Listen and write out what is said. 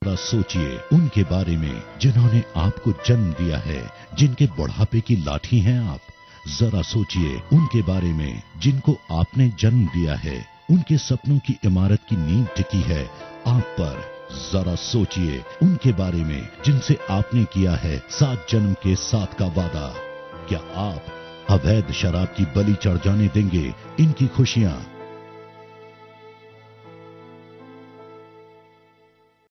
जरा सोचिए उनके बारे में जिन्होंने आपको जन्म दिया है, जिनके बुढ़ापे की लाठी हैं आप। जरा सोचिए उनके बारे में जिनको आपने जन्म दिया है, उनके सपनों की इमारत की नींव टिकी है आप पर। जरा सोचिए उनके बारे में जिनसे आपने किया है 7 जन्म के 7 का वादा। क्या आप अवैध शराब की बलि चढ़ जाने देंगे इनकी खुशियां?